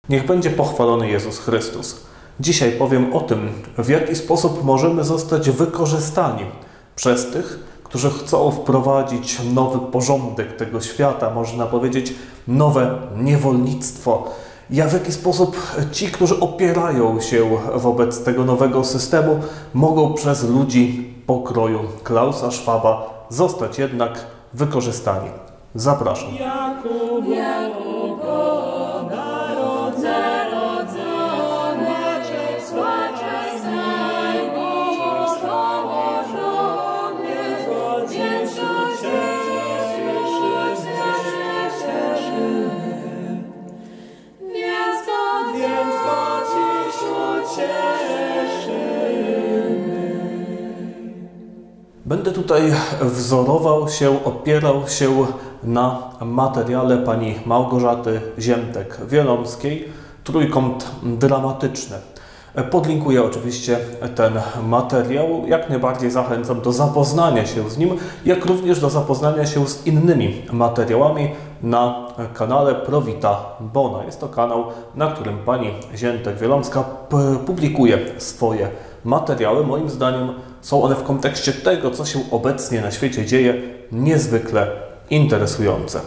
Niech będzie pochwalony Jezus Chrystus. Dzisiaj powiem o tym, w jaki sposób możemy zostać wykorzystani przez tych, którzy chcą wprowadzić nowy porządek tego świata, można powiedzieć nowe niewolnictwo. W jaki sposób ci, którzy opierają się wobec tego nowego systemu, mogą przez ludzi pokroju Klausa Schwaba zostać jednak wykorzystani. Zapraszam. Będę tutaj wzorował się, opierał się na materiale pani Małgorzaty Ziemtek-Wielomskiej, Trójkąt dramatyczny. Podlinkuję oczywiście ten materiał. Jak najbardziej zachęcam do zapoznania się z nim, jak również do zapoznania się z innymi materiałami na kanale Pro Vita Bona. Jest to kanał, na którym pani Ziemtek-Wielomska publikuje swoje materiały. Moim zdaniem są one w kontekście tego, co się obecnie na świecie dzieje, niezwykle interesujące.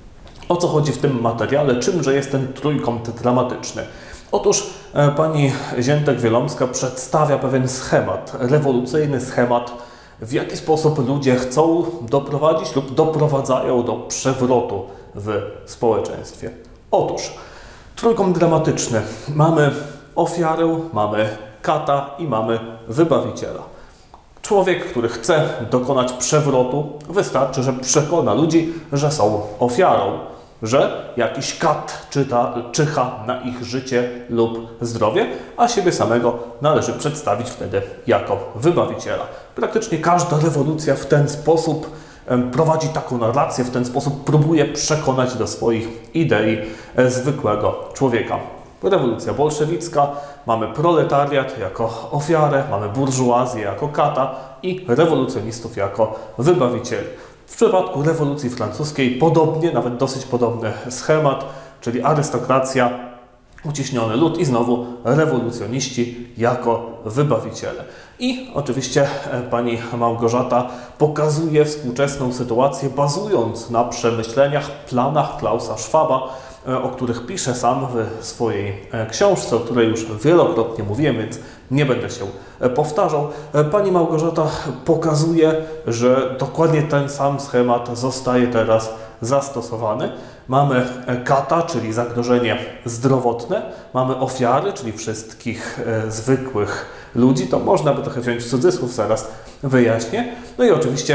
O co chodzi w tym materiale? Czymże jest ten trójkąt dramatyczny? Otóż pani Ziemtek-Wielomska przedstawia pewien schemat, rewolucyjny schemat, w jaki sposób ludzie chcą doprowadzić lub doprowadzają do przewrotu w społeczeństwie. Otóż trójkąt dramatyczny. Mamy ofiarę, mamy kata i mamy wybawiciela. Człowiek, który chce dokonać przewrotu, wystarczy, że przekona ludzi, że są ofiarą, że jakiś kat czyha na ich życie lub zdrowie, a siebie samego należy przedstawić wtedy jako wybawiciela. Praktycznie każda rewolucja w ten sposób prowadzi taką narrację, w ten sposób próbuje przekonać do swoich idei zwykłego człowieka. Rewolucja bolszewicka, mamy proletariat jako ofiarę, mamy burżuazję jako kata i rewolucjonistów jako wybawicieli. W przypadku rewolucji francuskiej podobnie, nawet dosyć podobny schemat, czyli arystokracja, uciśniony lud i znowu rewolucjoniści jako wybawiciele. I oczywiście pani Małgorzata pokazuje współczesną sytuację, bazując na przemyśleniach, planach Klausa Schwaba, o których pisze sam w swojej książce, o której już wielokrotnie mówiłem, więc nie będę się powtarzał. Pani Małgorzata pokazuje, że dokładnie ten sam schemat zostaje teraz zastosowany. Mamy kata, czyli zagrożenie zdrowotne, mamy ofiary, czyli wszystkich zwykłych ludzi, to można by trochę wziąć w cudzysłów, zaraz wyjaśnię. No i oczywiście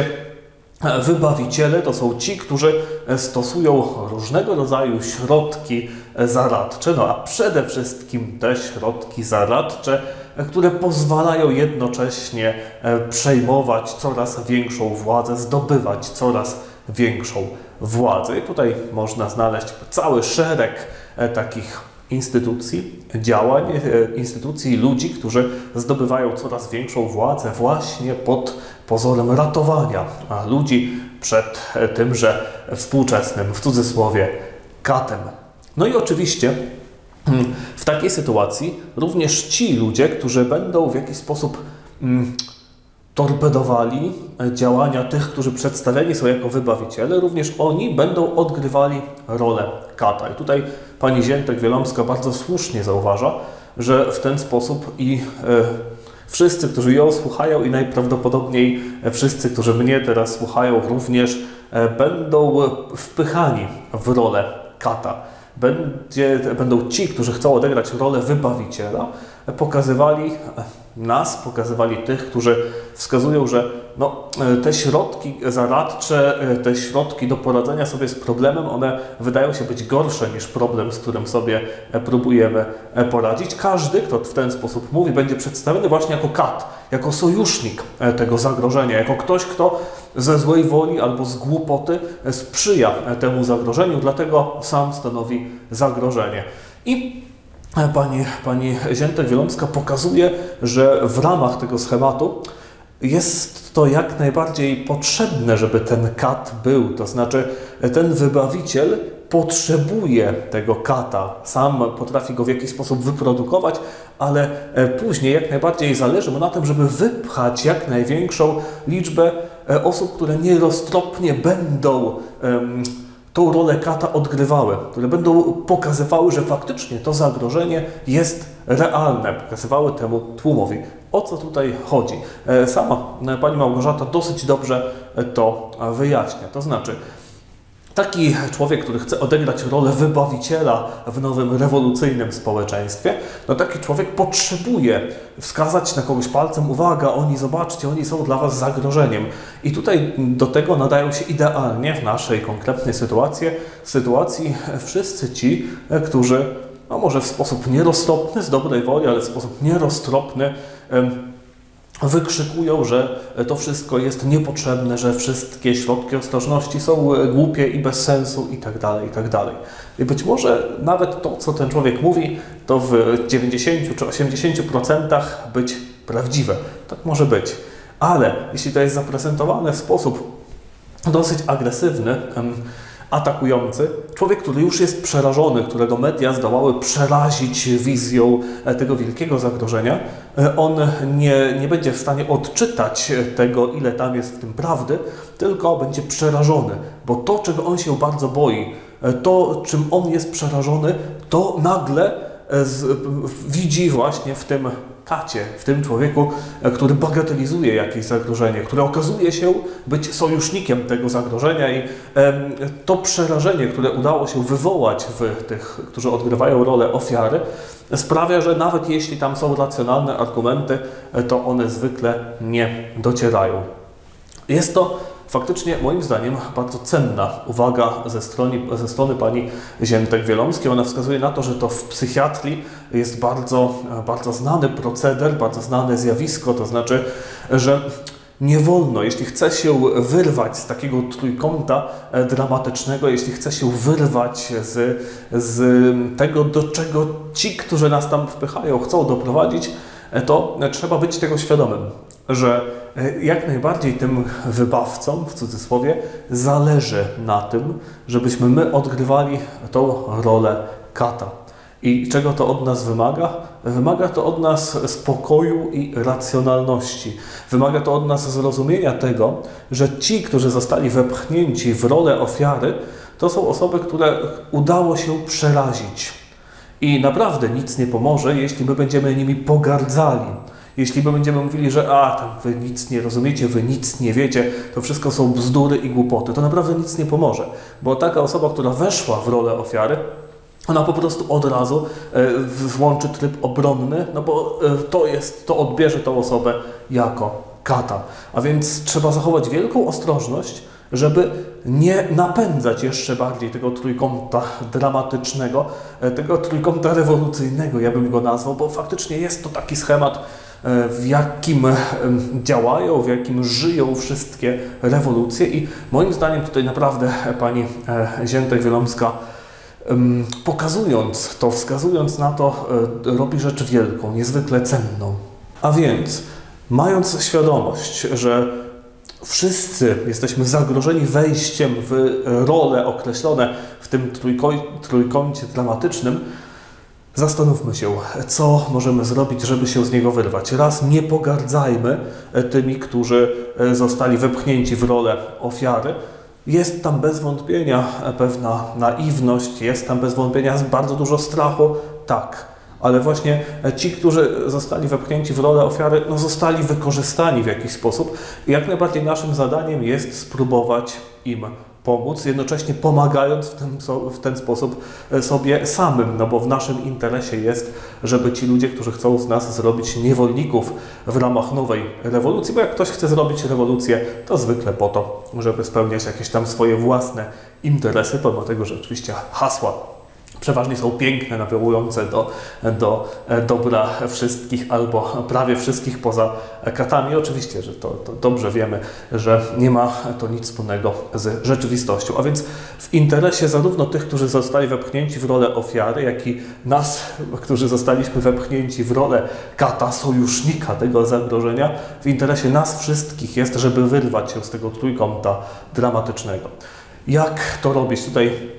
wybawiciele to są ci, którzy stosują różnego rodzaju środki zaradcze, no a przede wszystkim te środki zaradcze, które pozwalają jednocześnie przejmować coraz większą władzę, zdobywać coraz większą władzę. I tutaj można znaleźć cały szereg takich instytucji, działań, instytucji ludzi, którzy zdobywają coraz większą władzę właśnie pod pozorem ratowania ludzi przed tymże współczesnym, w cudzysłowie, katem. No i oczywiście w takiej sytuacji również ci ludzie, którzy będą w jakiś sposób torpedowali działania tych, którzy przedstawiani są jako wybawiciele, również oni będą odgrywali rolę kata. I tutaj pani Ziemtek-Wielomska bardzo słusznie zauważa, że w ten sposób i wszyscy, którzy ją słuchają i najprawdopodobniej wszyscy, którzy mnie teraz słuchają również będą wpychani w rolę kata. Będą ci, którzy chcą odegrać rolę wybawiciela, pokazywali tych, którzy wskazują, że te środki zaradcze, te środki do poradzenia sobie z problemem, one wydają się być gorsze niż problem, z którym sobie próbujemy poradzić. Każdy, kto w ten sposób mówi, będzie przedstawiony właśnie jako kat, jako sojusznik tego zagrożenia, jako ktoś, kto ze złej woli albo z głupoty sprzyja temu zagrożeniu, dlatego sam stanowi zagrożenie. I pani Ziemtek-Wielomska pokazuje, że w ramach tego schematu jest to jak najbardziej potrzebne, żeby ten kat był, to znaczy ten wybawiciel potrzebuje tego kata, sam potrafi go w jakiś sposób wyprodukować, ale później jak najbardziej zależy mu na tym, żeby wypchać jak największą liczbę osób, które nieroztropnie będą tą rolę kata odgrywały, które będą pokazywały, że faktycznie to zagrożenie jest realne, pokazywały temu tłumowi. O co tutaj chodzi? Sama pani Małgorzata dosyć dobrze to wyjaśnia. To znaczy, taki człowiek, który chce odegrać rolę wybawiciela w nowym, rewolucyjnym społeczeństwie, no taki człowiek potrzebuje wskazać na kogoś palcem, uwaga, oni, zobaczcie, oni są dla was zagrożeniem. I tutaj do tego nadają się idealnie w naszej konkretnej sytuacji wszyscy ci, którzy, no może w sposób nieroztropny, z dobrej woli, ale w sposób nieroztropny, wykrzykują, że to wszystko jest niepotrzebne, że wszystkie środki ostrożności są głupie i bez sensu itd., itd. I być może nawet to, co ten człowiek mówi, to w 90 czy 80% być prawdziwe. Tak może być. Ale jeśli to jest zaprezentowane w sposób dosyć agresywny, atakujący, człowiek, który już jest przerażony, którego media zdołały przerazić wizją tego wielkiego zagrożenia, on nie będzie w stanie odczytać tego, ile tam jest w tym prawdy, tylko będzie przerażony, bo to, czego on się bardzo boi, to, czym on jest przerażony, to nagle widzi właśnie w tym kacie, w tym człowieku, który bagatelizuje jakieś zagrożenie, który okazuje się być sojusznikiem tego zagrożenia i to przerażenie, które udało się wywołać w tych, którzy odgrywają rolę ofiary, sprawia, że nawet jeśli tam są racjonalne argumenty, to one zwykle nie docierają. Jest to faktycznie, moim zdaniem, bardzo cenna uwaga ze strony pani Ziętek-Wielomskiej. Ona wskazuje na to, że to w psychiatrii jest bardzo znany proceder, bardzo znane zjawisko, to znaczy, że nie wolno, jeśli chce się wyrwać z takiego trójkąta dramatycznego, jeśli chce się wyrwać z tego, do czego ci, którzy nas tam wpychają, chcą doprowadzić, to trzeba być tego świadomym, że jak najbardziej tym wybawcom, w cudzysłowie, zależy na tym, żebyśmy my odgrywali tą rolę kata. I czego to od nas wymaga? Wymaga to od nas spokoju i racjonalności. Wymaga to od nas zrozumienia tego, że ci, którzy zostali wepchnięci w rolę ofiary, to są osoby, które udało się przerazić. I naprawdę nic nie pomoże, jeśli my będziemy nimi pogardzali. Jeśli my będziemy mówili, że tam wy nic nie rozumiecie, wy nic nie wiecie, to wszystko są bzdury i głupoty, to naprawdę nic nie pomoże. Bo taka osoba, która weszła w rolę ofiary, ona po prostu od razu włączy tryb obronny, no bo to odbierze tą osobę jako kata. A więc trzeba zachować wielką ostrożność, żeby nie napędzać jeszcze bardziej tego trójkąta dramatycznego, tego trójkąta rewolucyjnego, ja bym go nazwał, bo faktycznie jest to taki schemat, w jakim działają, w jakim żyją wszystkie rewolucje i moim zdaniem tutaj naprawdę pani Ziętek-Wielomska, pokazując to, wskazując na to, robi rzecz wielką, niezwykle cenną. A więc, mając świadomość, że wszyscy jesteśmy zagrożeni wejściem w role określone w tym trójkącie dramatycznym, zastanówmy się, co możemy zrobić, żeby się z niego wyrwać. Raz, nie pogardzajmy tymi, którzy zostali wepchnięci w rolę ofiary. Jest tam bez wątpienia pewna naiwność, jest tam bez wątpienia bardzo dużo strachu, tak. Ale właśnie ci, którzy zostali wepchnięci w rolę ofiary, zostali wykorzystani w jakiś sposób. I jak najbardziej naszym zadaniem jest spróbować im pomóc, jednocześnie pomagając w ten sposób sobie samym, no bo w naszym interesie jest, żeby ci ludzie, którzy chcą z nas zrobić niewolników w ramach nowej rewolucji, bo jak ktoś chce zrobić rewolucję, to zwykle po to, żeby spełniać jakieś tam swoje własne interesy, pomimo tego, że oczywiście hasła przeważnie są piękne, nawołujące do dobra wszystkich albo prawie wszystkich poza katami. Oczywiście, że to dobrze wiemy, że nie ma to nic wspólnego z rzeczywistością. A więc w interesie zarówno tych, którzy zostali wepchnięci w rolę ofiary, jak i nas, którzy zostaliśmy wepchnięci w rolę kata, sojusznika tego zagrożenia, w interesie nas wszystkich jest, żeby wyrwać się z tego trójkąta dramatycznego. Jak to robić? Tutaj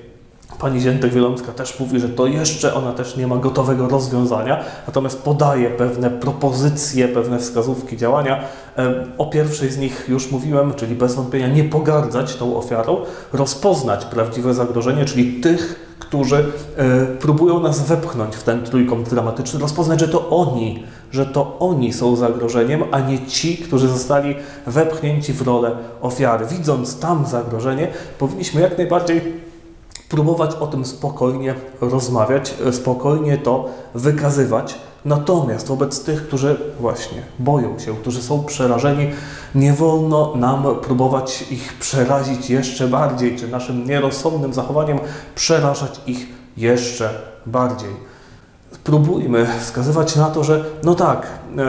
Pani Ziętek-Wielomska też mówi, że to jeszcze ona też nie ma gotowego rozwiązania, natomiast podaje pewne propozycje, pewne wskazówki działania. O pierwszej z nich już mówiłem, czyli bez wątpienia nie pogardzać tą ofiarą, rozpoznać prawdziwe zagrożenie, czyli tych, którzy próbują nas wepchnąć w ten trójkąt dramatyczny, rozpoznać, że to oni są zagrożeniem, a nie ci, którzy zostali wepchnięci w rolę ofiary. Widząc tam zagrożenie, powinniśmy jak najbardziej próbować o tym spokojnie rozmawiać, spokojnie to wykazywać. Natomiast wobec tych, którzy właśnie boją się, którzy są przerażeni, nie wolno nam próbować ich przerazić jeszcze bardziej, czy naszym nierozsądnym zachowaniem przerażać ich jeszcze bardziej. Próbujmy wskazywać na to, że no tak,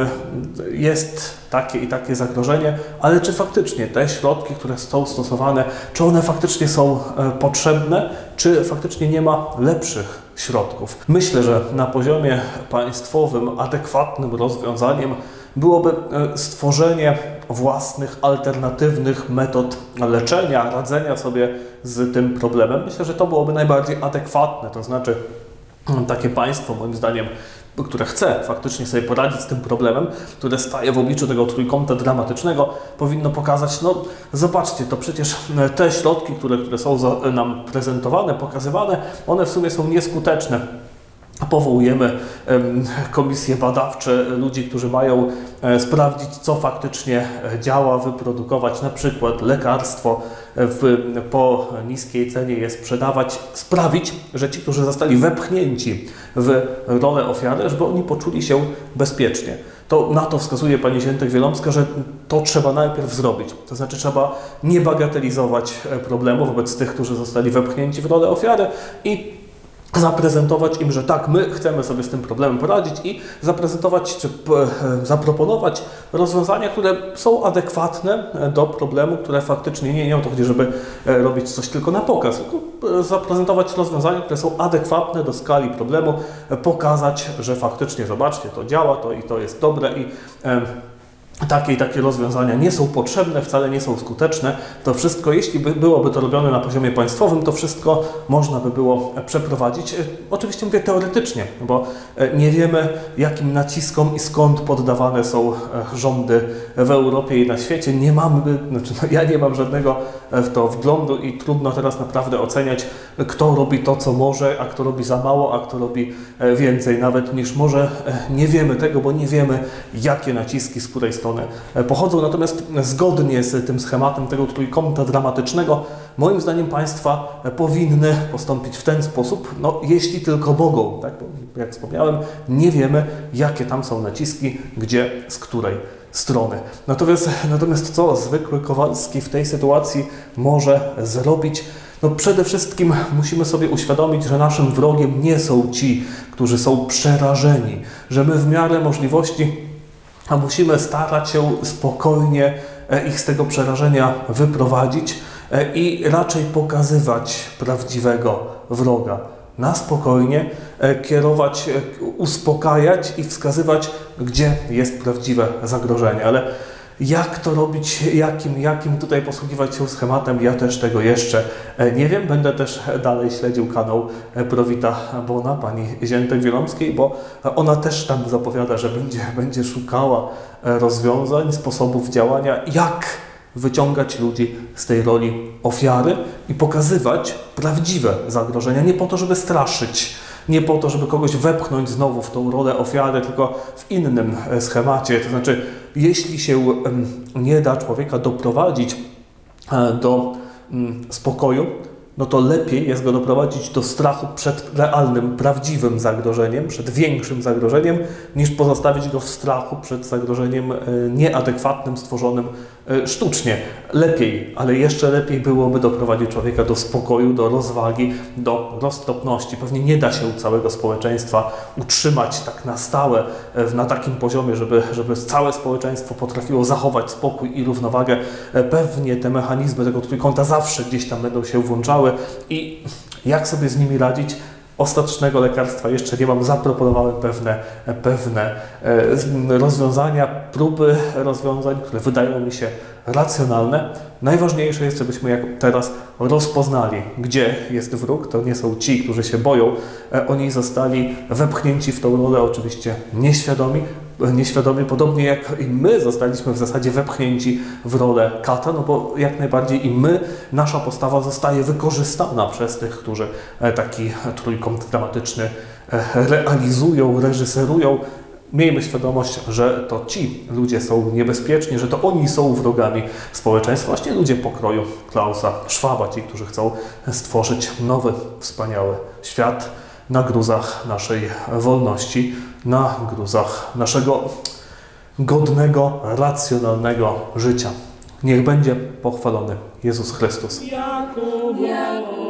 jest takie i takie zagrożenie, ale czy faktycznie te środki, które są stosowane, czy one faktycznie są potrzebne, czy faktycznie nie ma lepszych środków. Myślę, że na poziomie państwowym adekwatnym rozwiązaniem byłoby stworzenie własnych, alternatywnych metod leczenia, radzenia sobie z tym problemem. Myślę, że to byłoby najbardziej adekwatne, to znaczy takie państwo, moim zdaniem, które chce faktycznie sobie poradzić z tym problemem, które staje w obliczu tego trójkąta dramatycznego, powinno pokazać, no zobaczcie, to przecież te środki, które są nam prezentowane, pokazywane, one w sumie są nieskuteczne. Powołujemy komisje badawcze, ludzi, którzy mają sprawdzić, co faktycznie działa, wyprodukować na przykład lekarstwo, po niskiej cenie je sprzedawać, sprawić, że ci, którzy zostali wepchnięci w rolę ofiary, żeby oni poczuli się bezpiecznie. Na to wskazuje pani Ziętek-Wielomska, że to trzeba najpierw zrobić. To znaczy trzeba nie bagatelizować problemu wobec tych, którzy zostali wepchnięci w rolę ofiary i zaprezentować im, że tak, my chcemy sobie z tym problemem poradzić i zaprezentować czy zaproponować rozwiązania, które są adekwatne do problemu, które faktycznie nie o to chodzi, żeby robić coś tylko na pokaz, tylko zaprezentować rozwiązania, które są adekwatne do skali problemu, pokazać, że faktycznie zobaczcie, to działa, to jest dobre i takie rozwiązania nie są potrzebne, wcale nie są skuteczne. To wszystko, jeśli byłoby to robione na poziomie państwowym, to wszystko można by było przeprowadzić. Oczywiście mówię teoretycznie, bo nie wiemy, jakim naciskom i skąd poddawane są rządy w Europie i na świecie. Ja nie mam żadnego w to wglądu i trudno teraz naprawdę oceniać, kto robi to, co może, a kto robi za mało, a kto robi więcej nawet niż może. Nie wiemy tego, bo nie wiemy, jakie naciski z której strony pochodzą. Natomiast zgodnie z tym schematem tego trójkąta dramatycznego, moim zdaniem państwa powinny postąpić w ten sposób, no jeśli tylko mogą, tak? Bo jak wspomniałem, nie wiemy, jakie tam są naciski, gdzie, z której strony. Natomiast co zwykły Kowalski w tej sytuacji może zrobić? No przede wszystkim musimy sobie uświadomić, że naszym wrogiem nie są ci, którzy są przerażeni, że my w miarę możliwości musimy starać się spokojnie ich z tego przerażenia wyprowadzić i raczej pokazywać prawdziwego wroga. Na spokojnie kierować, uspokajać i wskazywać, gdzie jest prawdziwe zagrożenie. Ale jak to robić, jakim tutaj posługiwać się schematem, ja też tego jeszcze nie wiem. Będę też dalej śledził kanał Prowita Bona, pani Ziętek-Wielomskiej, bo ona też tam zapowiada, że będzie szukała rozwiązań, sposobów działania, jak wyciągać ludzi z tej roli ofiary i pokazywać prawdziwe zagrożenia, nie po to, żeby straszyć, nie po to, żeby kogoś wepchnąć znowu w tą rolę ofiary, tylko w innym schemacie. To znaczy, jeśli się nie da człowieka doprowadzić do spokoju, no to lepiej jest go doprowadzić do strachu przed realnym, prawdziwym zagrożeniem, przed większym zagrożeniem, niż pozostawić go w strachu przed zagrożeniem nieadekwatnym, stworzonym sztucznie. Lepiej, ale jeszcze lepiej byłoby doprowadzić człowieka do spokoju, do rozwagi, do roztropności. Pewnie nie da się całego społeczeństwa utrzymać tak na stałe, na takim poziomie, żeby całe społeczeństwo potrafiło zachować spokój i równowagę. Pewnie te mechanizmy tego trójkąta zawsze gdzieś tam będą się włączały i jak sobie z nimi radzić? ostatecznego lekarstwa jeszcze nie mam. Zaproponowałem pewne rozwiązania, próby rozwiązań, które wydają mi się racjonalne. Najważniejsze jest, żebyśmy jak teraz rozpoznali, gdzie jest wróg. To nie są ci, którzy się boją. Oni zostali wepchnięci w tą rolę oczywiście nieświadomi, podobnie jak i my zostaliśmy w zasadzie wepchnięci w rolę kata, no bo jak najbardziej i my, nasza postawa zostaje wykorzystana przez tych, którzy taki trójkąt dramatyczny realizują, reżyserują. Miejmy świadomość, że to ci ludzie są niebezpieczni, że to oni są wrogami społeczeństwa, właśnie ludzie pokroju Klausa Schwaba, ci, którzy chcą stworzyć nowy, wspaniały świat na gruzach naszej wolności, na gruzach naszego godnego, racjonalnego życia. Niech będzie pochwalony Jezus Chrystus.